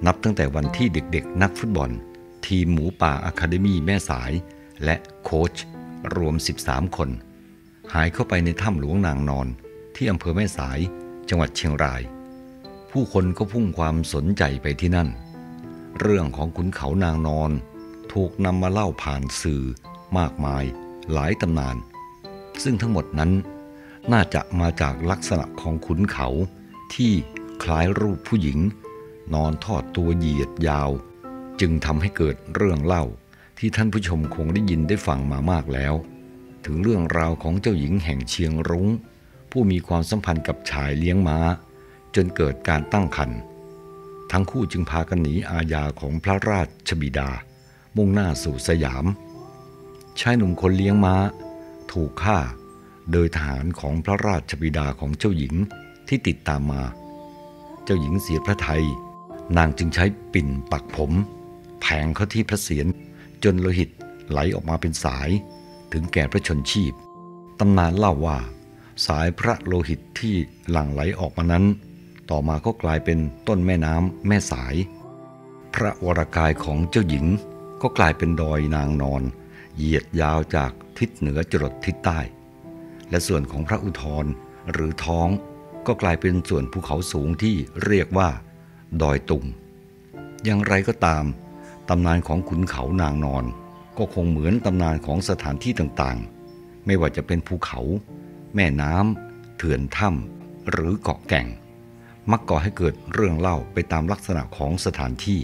นับตั้งแต่วันที่เด็กๆนักฟุตบอลทีมหมูป่าอะคาเดมี่แม่สายและโค้ชรวม13คนหายเข้าไปในถ้ำหลวงนางนอนที่อำเภอแม่สายจังหวัดเชียงรายผู้คนก็พุ่งความสนใจไปที่นั่นเรื่องของขุนเขานางนอนถูกนำมาเล่าผ่านสื่อมากมายหลายตำนานซึ่งทั้งหมดนั้นน่าจะมาจากลักษณะของขุนเขาที่คล้ายรูปผู้หญิงนอนทอดตัวเหยียดยาวจึงทำให้เกิดเรื่องเล่าที่ท่านผู้ชมคงได้ยินได้ฟังมามากแล้วถึงเรื่องราวของเจ้าหญิงแห่งเชียงรุ้งผู้มีความสัมพันธ์กับชายเลี้ยงม้าจนเกิดการตั้งครรภ์ทั้งคู่จึงพากันหนีอาญาของพระราชบิดามุ่งหน้าสู่สยามชายหนุ่มคนเลี้ยงม้าถูกฆ่าโดยทหารของพระราชบิดาของเจ้าหญิงที่ติดตามมาเจ้าหญิงเสียพระทัยนางจึงใช้ปิ่นปักผมแทงเข้าที่พระเศียรจนโลหิตไหลออกมาเป็นสายถึงแก่พระชนชีพตำนานเล่าว่าสายพระโลหิตที่หลั่งไหลออกมานั้นต่อมาก็กลายเป็นต้นแม่น้ำแม่สายพระวรกายของเจ้าหญิงก็กลายเป็นดอยนางนอนเหยียดยาวจากทิศเหนือจรดทิศใต้และส่วนของพระอุทธรหรือท้องก็กลายเป็นส่วนภูเขาสูงที่เรียกว่าดอยตุงอย่างไรก็ตามตำนานของขุนเขานางนอนก็คงเหมือนตำนานของสถานที่ต่างๆไม่ว่าจะเป็นภูเขาแม่น้ำเถื่อนถ้ำหรือเกาะแก่งมักก่อให้เกิดเรื่องเล่าไปตามลักษณะของสถานที่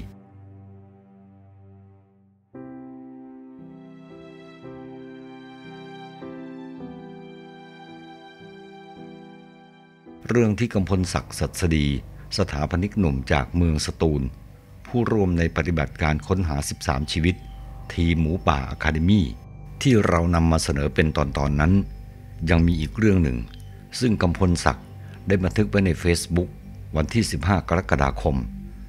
เรื่องที่กำพลศักดิ์สัสดีสถาปนิกหนุ่มจากเมืองสตูลผู้ร่วมในปฏิบัติการค้นหา13ชีวิตทีมหมูป่าอะคาเดมี่ที่เรานำมาเสนอเป็นตอนนั้นยังมีอีกเรื่องหนึ่งซึ่งกำพลศักดิ์ได้บันทึกไว้ใน Facebook วันที่15กรกฎาคม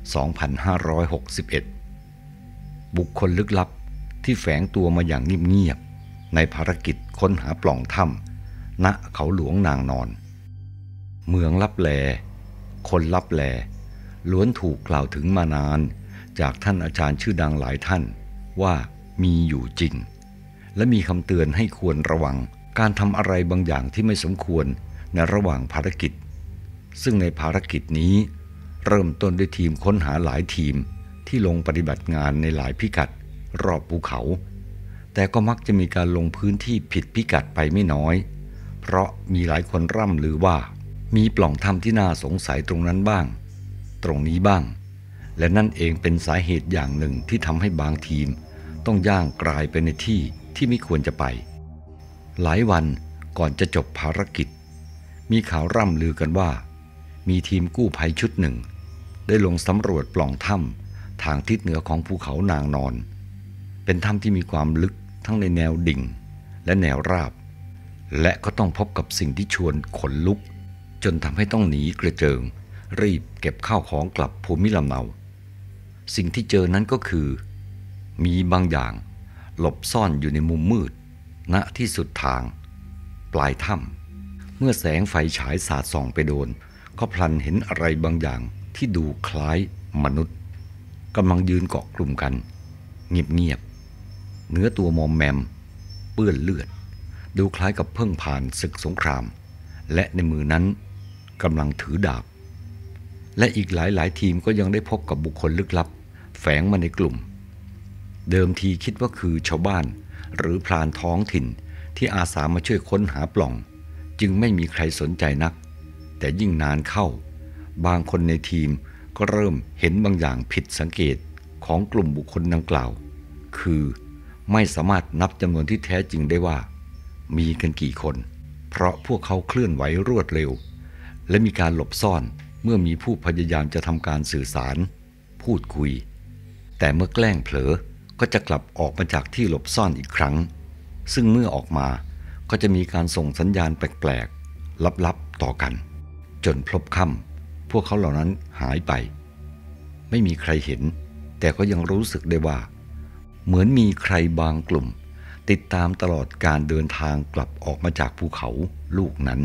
2561บุคคลลึกลับที่แฝงตัวมาอย่างเงียบๆในภารกิจค้นหาปล่องถ้ำณเขาหลวงนางนอนเมืองลับแลคนลับแลล้วนถูกกล่าวถึงมานานจากท่านอาจารย์ชื่อดังหลายท่านว่ามีอยู่จริงและมีคำเตือนให้ควรระวังการทำอะไรบางอย่างที่ไม่สมควรในระหว่างภารกิจซึ่งในภารกิจนี้เริ่มต้นด้วยทีมค้นหาหลายทีมที่ลงปฏิบัติงานในหลายพิกัดรอบภูเขาแต่ก็มักจะมีการลงพื้นที่ผิดพิกัดไปไม่น้อยเพราะมีหลายคนร่ำลือว่ามีปล่องถ้ำที่น่าสงสัยตรงนั้นบ้างตรงนี้บ้างและนั่นเองเป็นสาเหตุอย่างหนึ่งที่ทำให้บางทีมต้องย่างกรายไปในที่ที่ไม่ควรจะไปหลายวันก่อนจะจบภารกิจมีข่าวร่ำลือกันว่ามีทีมกู้ภัยชุดหนึ่งได้ลงสำรวจปล่องถ้ำทางทิศเหนือของภูเขานางนอนเป็นถ้ำที่มีความลึกทั้งในแนวดิ่งและแนวราบและก็ต้องพบกับสิ่งที่ชวนขนลุกจนทำให้ต้องหนีกระเจิงรีบเก็บข้าวของกลับภูมิลำเนาสิ่งที่เจอนั้นก็คือมีบางอย่างหลบซ่อนอยู่ในมุมมืดณที่สุดทางปลายถ้ำเมื่อแสงไฟฉายสาดส่องไปโดนก็พลันเห็นอะไรบางอย่างที่ดูคล้ายมนุษย์กำลังยืนเกาะกลุ่มกันเงียบๆเนื้อตัวมอมแมมเปื้อนเลือดดูคล้ายกับเพิ่งผ่านศึกสงครามและในมือนั้นกำลังถือดาบและอีกหลายทีมก็ยังได้พบกับบุคคลลึกลับแฝงมาในกลุ่มเดิมทีคิดว่าคือชาวบ้านหรือพรานท้องถิ่นที่อาสามาช่วยค้นหาปล่องจึงไม่มีใครสนใจนักแต่ยิ่งนานเข้าบางคนในทีมก็เริ่มเห็นบางอย่างผิดสังเกตของกลุ่มบุคคลดังกล่าวคือไม่สามารถนับจำนวนที่แท้จริงได้ว่ามีกันกี่คนเพราะพวกเขาเคลื่อนไหวรวดเร็วและมีการหลบซ่อนเมื่อมีผู้พยายามจะทำการสื่อสารพูดคุยแต่เมื่อแกล้งเผลอก็จะกลับออกมาจากที่หลบซ่อนอีกครั้งซึ่งเมื่อออกมาก็จะมีการส่งสัญญาณแปลกๆลับๆต่อกันจนพลบค่ำพวกเขาเหล่านั้นหายไปไม่มีใครเห็นแต่ก็ยังรู้สึกได้ว่าเหมือนมีใครบางกลุ่มติดตามตลอดการเดินทางกลับออกมาจากภูเขาลูกนั้น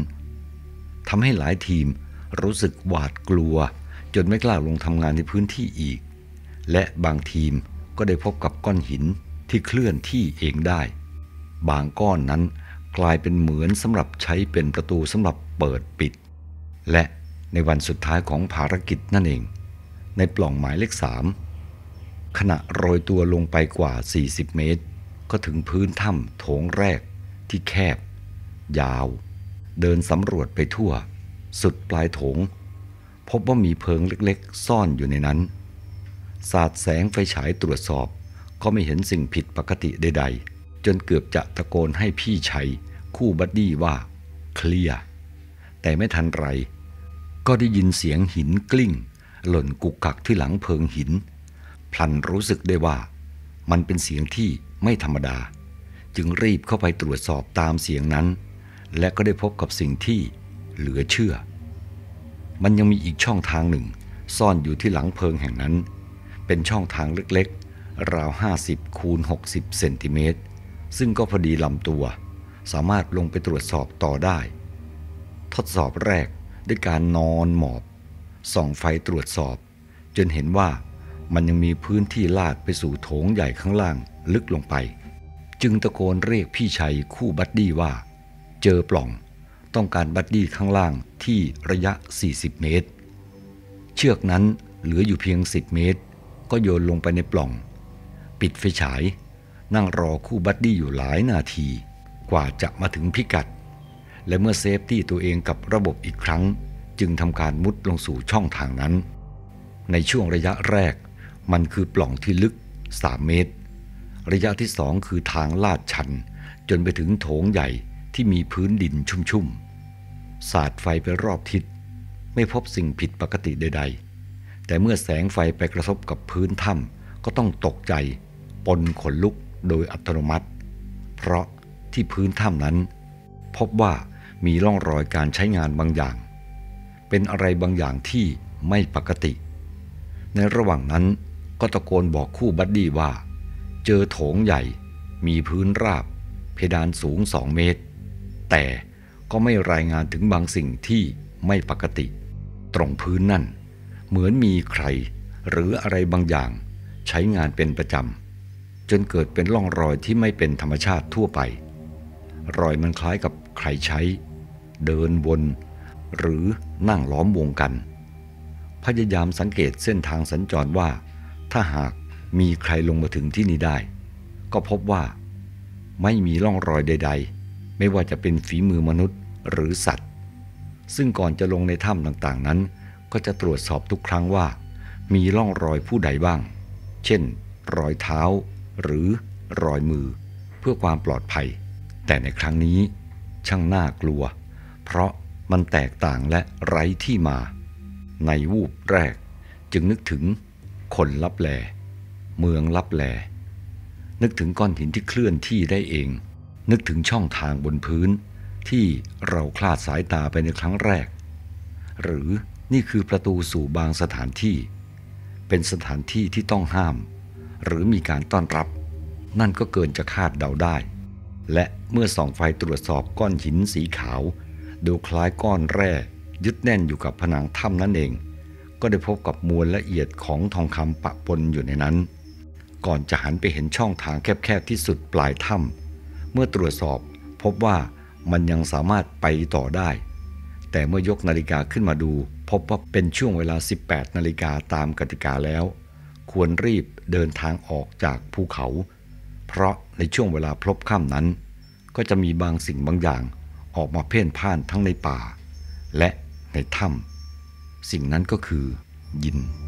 ทำให้หลายทีมรู้สึกหวาดกลัวจนไม่กล้าลงทำงานในพื้นที่อีกและบางทีมก็ได้พบกับก้อนหินที่เคลื่อนที่เองได้บางก้อนนั้นกลายเป็นเหมือนสำหรับใช้เป็นประตูสำหรับเปิดปิดและในวันสุดท้ายของภารกิจนั่นเองในปล่องหมายเลข3ขณะโรยตัวลงไปกว่า40เมตรก็ถึงพื้นถ้ำโถงแรกที่แคบยาวเดินสำรวจไปทั่วสุดปลายโถงพบว่ามีเพิงเล็กๆซ่อนอยู่ในนั้นสาดแสงไฟฉายตรวจสอบก็ไม่เห็นสิ่งผิดปกติใดๆจนเกือบจะตะโกนให้พี่ชัยคู่บัดดี้ว่าเคลียร์แต่ไม่ทันไรก็ได้ยินเสียงหินกลิ้งหล่นกุกกักที่หลังเพิงหินพลันรู้สึกได้ว่ามันเป็นเสียงที่ไม่ธรรมดาจึงรีบเข้าไปตรวจสอบตามเสียงนั้นและก็ได้พบกับสิ่งที่เหลือเชื่อมันยังมีอีกช่องทางหนึ่งซ่อนอยู่ที่หลังเพิงแห่งนั้นเป็นช่องทางเล็กๆราว50 คูณ 60 เซนติเมตรซึ่งก็พอดีลำตัวสามารถลงไปตรวจสอบต่อได้ทดสอบแรกด้วยการนอนหมอบส่องไฟตรวจสอบจนเห็นว่ามันยังมีพื้นที่ลาดไปสู่โถงใหญ่ข้างล่างลึกลงไปจึงตะโกนเรียกพี่ชัยคู่บัดดี้ว่าเจอปล่องต้องการบัดดี้ข้างล่างที่ระยะ40เมตรเชือกนั้นเหลืออยู่เพียง10เมตรก็โยนลงไปในปล่องปิดไฟฉายนั่งรอคู่บัดดี้อยู่หลายนาทีกว่าจะมาถึงพิกัดและเมื่อเซฟตี้ตัวเองกับระบบอีกครั้งจึงทำการมุดลงสู่ช่องทางนั้นในช่วงระยะแรกมันคือปล่องที่ลึก3เมตรระยะที่2คือทางลาดชันจนไปถึงโถงใหญ่ที่มีพื้นดินชุ่มๆสาดไฟไปรอบทิศไม่พบสิ่งผิดปกติใดๆแต่เมื่อแสงไฟไปกระทบกับพื้นถ้ำก็ต้องตกใจปนขนลุกโดยอัตโนมัติเพราะที่พื้นถ้ำนั้นพบว่ามีร่องรอยการใช้งานบางอย่างเป็นอะไรบางอย่างที่ไม่ปกติในระหว่างนั้นก็ตะโกนบอกคู่บัดดี้ว่าเจอโถงใหญ่มีพื้นราบเพดานสูง2เมตรแต่ก็ไม่รายงานถึงบางสิ่งที่ไม่ปกติตรงพื้นนั่นเหมือนมีใครหรืออะไรบางอย่างใช้งานเป็นประจำจนเกิดเป็นร่องรอยที่ไม่เป็นธรรมชาติทั่วไปรอยมันคล้ายกับใครใช้เดินวนหรือนั่งล้อมวงกันพยายามสังเกตเส้นทางสัญจรว่าถ้าหากมีใครลงมาถึงที่นี่ได้ก็พบว่าไม่มีร่องรอยใดๆไม่ว่าจะเป็นฝีมือมนุษย์หรือสัตว์ซึ่งก่อนจะลงในถ้ำต่างๆนั้นก็จะตรวจสอบทุกครั้งว่ามีร่องรอยผู้ใดบ้างเช่นรอยเท้าหรือรอยมือเพื่อความปลอดภัยแต่ในครั้งนี้ช่างน่ากลัวเพราะมันแตกต่างและไร้ที่มาในวูบแรกจึงนึกถึงคนลับแลเมืองลับแลนึกถึงก้อนหินที่เคลื่อนที่ได้เองนึกถึงช่องทางบนพื้นที่เราคลาดสายตาไปในครั้งแรกหรือนี่คือประตูสู่บางสถานที่เป็นสถานที่ที่ต้องห้ามหรือมีการต้อนรับนั่นก็เกินจะคาดเดาได้และเมื่อส่องไฟตรวจสอบก้อนหินสีขาวดูคล้ายก้อนแร่ยึดแน่นอยู่กับผนังถ้ำนั่นเองก็ได้พบกับมวลละเอียดของทองคำปะปนอยู่ในนั้นก่อนจะหันไปเห็นช่องทางแคบๆที่สุดปลายถ้ำเมื่อตรวจสอบพบว่ามันยังสามารถไปต่อได้แต่เมื่อยกนาฬิกาขึ้นมาดูพบว่าเป็นช่วงเวลา 18 นาฬิกาตามกติกาแล้วควรรีบเดินทางออกจากภูเขาเพราะในช่วงเวลาพลบค่ำนั้นก็จะมีบางสิ่งบางอย่างออกมาเพ่นพ่านทั้งในป่าและในถ้ำสิ่งนั้นก็คือยิน